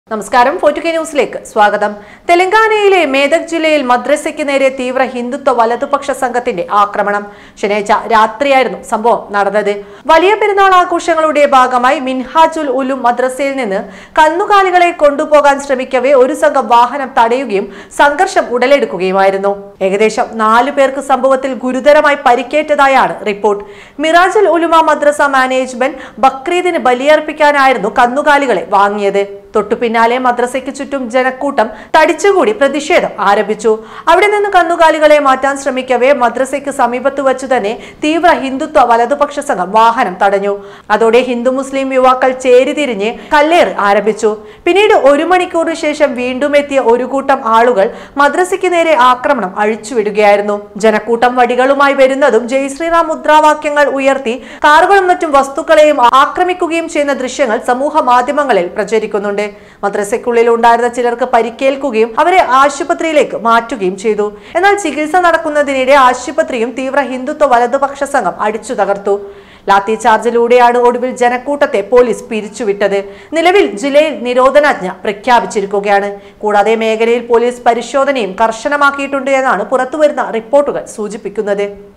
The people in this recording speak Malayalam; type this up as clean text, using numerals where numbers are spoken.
നമസ്കാരം, 4K ന്യൂസിലേക്ക് സ്വാഗതം. തെലങ്കാനയിലെ മേദക് ജില്ലയിൽ മദ്രസയ്ക്ക് നേരെ തീവ്ര ഹിന്ദുത്വ വലതുപക്ഷ സംഘത്തിന്റെ ആക്രമണം. ശനിയാഴ്ച രാത്രിയായിരുന്നു സംഭവം നടന്നത്. വലിയ പെരുന്നാൾ ആഘോഷങ്ങളുടെ ഭാഗമായി മിൻഹാജുൽ ഉലൂം മദ്രസയിൽ നിന്ന് കന്നുകാലികളെ കൊണ്ടുപോകാൻ ശ്രമിക്കവേ ഒരു സംഘം വാഹനം തടയുകയും സംഘർഷം ഉടലെടുക്കുകയുമായിരുന്നു. ഏകദേശം 4 പേർക്ക് സംഭവത്തിൽ ഗുരുതരമായി പരിക്കേറ്റതായാണ് റിപ്പോർട്ട്. മിറാജുൽ ഉലുമ മദ്രസ മാനേജ്മെന്റ് ബക്രീദിന് ബലിയർപ്പിക്കാനായിരുന്നു കന്നുകാലികളെ വാങ്ങിയത്. തൊട്ടു പിന്നാലെ മദ്രസയ്ക്ക് ചുറ്റും ജനക്കൂട്ടം തടിച്ചുകൂടി പ്രതിഷേധം ആരംഭിച്ചു. അവിടെ നിന്ന് കന്നുകാലികളെ മാറ്റാൻ ശ്രമിക്കവേ മദ്രസയ്ക്ക് സമീപത്ത് വച്ചു തന്നെ തീവ്ര ഹിന്ദുത്വ വലതുപക്ഷ സംഘം വാഹനം തടഞ്ഞു. അതോടെ ഹിന്ദു മുസ്ലിം യുവാക്കൾ ചേരിതിരിഞ്ഞ് കല്ലേറ് ആരംഭിച്ചു. പിന്നീട് 1 മണിക്കൂറിന് ശേഷം വീണ്ടും എത്തിയ ഒരു കൂട്ടം ആളുകൾ മദ്രസയ്ക്ക് നേരെ ആക്രമണം അഴിച്ചുവിടുകയായിരുന്നു. ജനക്കൂട്ടം വടികളുമായി വരുന്നതും ജയ് ശ്രീറാം മുദ്രാവാക്യങ്ങൾ ഉയർത്തി കാറുകളും മറ്റും വസ്തുക്കളെയും ആക്രമിക്കുകയും ചെയ്യുന്ന ദൃശ്യങ്ങൾ സമൂഹ മാധ്യമങ്ങളിൽ പ്രചരിക്കുന്നുണ്ട്. മദ്രസയ്ക്കുള്ളിൽ ഉണ്ടായിരുന്ന ചിലർക്ക് പരിക്കേൽക്കുകയും അവരെ ആശുപത്രിയിലേക്ക് മാറ്റുകയും ചെയ്തു. എന്നാൽ ചികിത്സ നടക്കുന്നതിനിടെ ആശുപത്രിയും തീവ്ര ഹിന്ദുത്വ വലതുപക്ഷ സംഘം അടിച്ചു തകർത്തു. ലാത്തി ചാർജിലൂടെയാണ് ഒടുവിൽ ജനക്കൂട്ടത്തെ പോലീസ് പിരിച്ചുവിട്ടത്. നിലവിൽ ജില്ലയിൽ നിരോധനാജ്ഞ പ്രഖ്യാപിച്ചിരിക്കുകയാണ്. കൂടാതെ മേഖലയിൽ പോലീസ് പരിശോധനയും കർശനമാക്കിയിട്ടുണ്ട് എന്നാണ് പുറത്തുവരുന്ന റിപ്പോർട്ടുകൾ സൂചിപ്പിക്കുന്നത്.